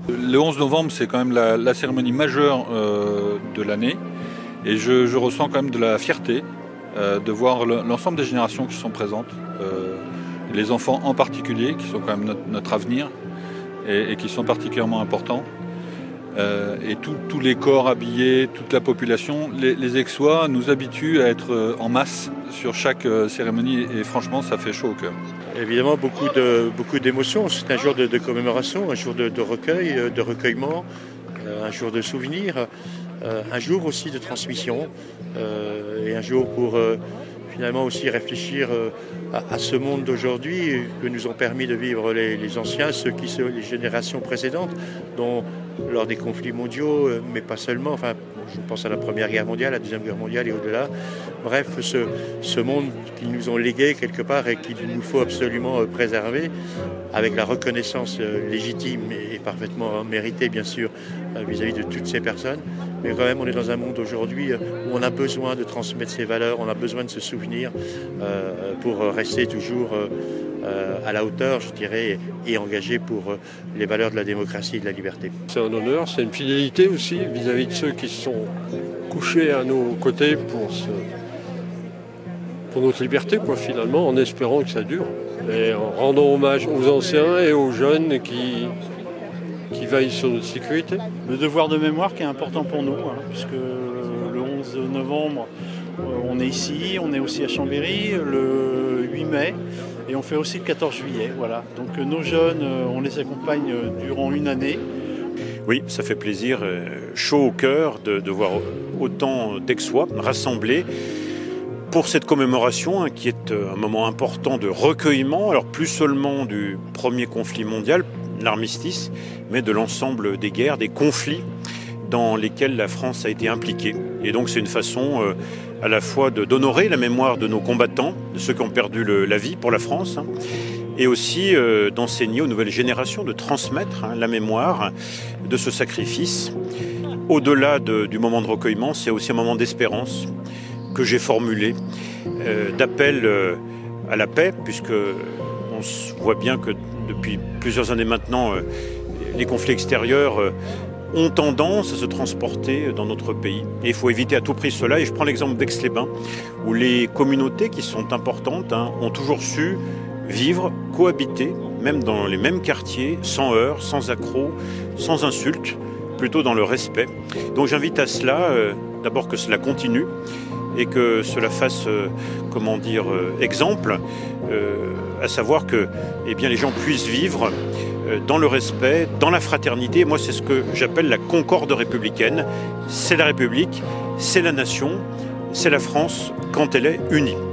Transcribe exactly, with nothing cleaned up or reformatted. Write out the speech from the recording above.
Le onze novembre, c'est quand même la, la cérémonie majeure euh, de l'année et je, je ressens quand même de la fierté euh, de voir l'ensemble des générations qui sont présentes, euh, les enfants en particulier, qui sont quand même notre, notre avenir et, et qui sont particulièrement importants. Euh, et tous les corps habillés, toute la population, les, les Aixois nous habituent à être en masse sur chaque cérémonie et franchement ça fait chaud au cœur. Évidemment beaucoup de beaucoup d'émotions, c'est un jour de, de commémoration, un jour de, de recueil, de recueillement, euh, un jour de souvenir, euh, un jour aussi de transmission euh, et un jour pour euh, finalement aussi réfléchir euh, à, à ce monde d'aujourd'hui que nous ont permis de vivre les, les anciens, ceux qui sont les générations précédentes, dont lors des conflits mondiaux, mais pas seulement, enfin, je pense à la Première Guerre mondiale, à la Deuxième Guerre mondiale et au-delà. Bref, ce, ce monde qu'ils nous ont légué quelque part et qu'il nous faut absolument préserver, avec la reconnaissance légitime et parfaitement méritée, bien sûr, vis-à-vis de toutes ces personnes. Mais quand même, on est dans un monde aujourd'hui où on a besoin de transmettre ces valeurs, on a besoin de se souvenir euh, pour rester toujours euh, à la hauteur, je dirais, et engagé pour les valeurs de la démocratie et de la liberté. C'est un honneur, c'est une fidélité aussi vis-à-vis de ceux qui se sont couchés à nos côtés pour, ce, pour notre liberté, quoi, finalement, en espérant que ça dure. Et en rendant hommage aux anciens et aux jeunes qui, qui veillent sur notre sécurité. Le devoir de mémoire qui est important pour nous, hein, puisque le onze novembre, on est ici, on est aussi à Chambéry, le huit mai, et on fait aussi le quatorze juillet. Voilà. Donc nos jeunes, on les accompagne durant une année. Oui, ça fait plaisir, chaud au cœur de, de voir autant d'Aixois rassemblés pour cette commémoration, hein, qui est un moment important de recueillement, alors plus seulement du premier conflit mondial, l'armistice, mais de l'ensemble des guerres, des conflits dans lesquels la France a été impliquée. Et donc c'est une façon euh, à la fois d'honorer la mémoire de nos combattants, de ceux qui ont perdu le, la vie pour la France, hein, et aussi euh, d'enseigner aux nouvelles générations, de transmettre hein, la mémoire de ce sacrifice. Au-delà de, du moment de recueillement, c'est aussi un moment d'espérance que j'ai formulé, euh, d'appel euh, à la paix, puisque on voit bien que depuis plusieurs années maintenant, euh, les conflits extérieurs euh, ont tendance à se transporter dans notre pays. Et il faut éviter à tout prix cela. Et je prends l'exemple d'Aix-les-Bains, où les communautés qui sont importantes hein, ont toujours su vivre, cohabiter, même dans les mêmes quartiers, sans heurts, sans accrocs, sans insultes, plutôt dans le respect. Donc j'invite à cela, euh, d'abord que cela continue, et que cela fasse, euh, comment dire, euh, exemple, euh, à savoir que eh bien, les gens puissent vivre euh, dans le respect, dans la fraternité. Moi, c'est ce que j'appelle la concorde républicaine. C'est la République, c'est la nation, c'est la France quand elle est unie.